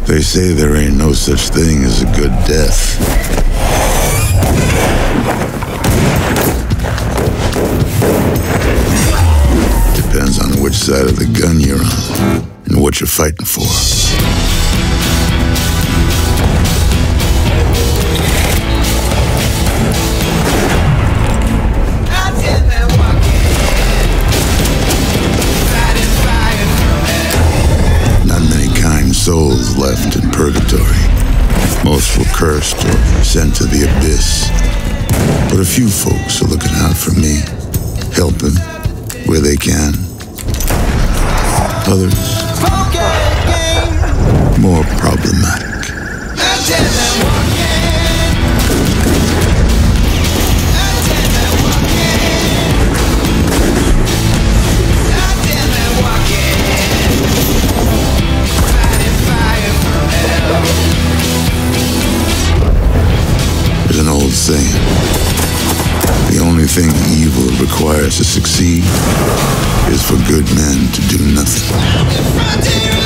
They say there ain't no such thing as a good death. Depends on which side of the gun you're on and what you're fighting for. Souls left in purgatory. Most were cursed or sent to the abyss. But a few folks are looking out for me, helping where they can. Others, more problematic. There's an old saying, the only thing evil requires to succeed is for good men to do nothing.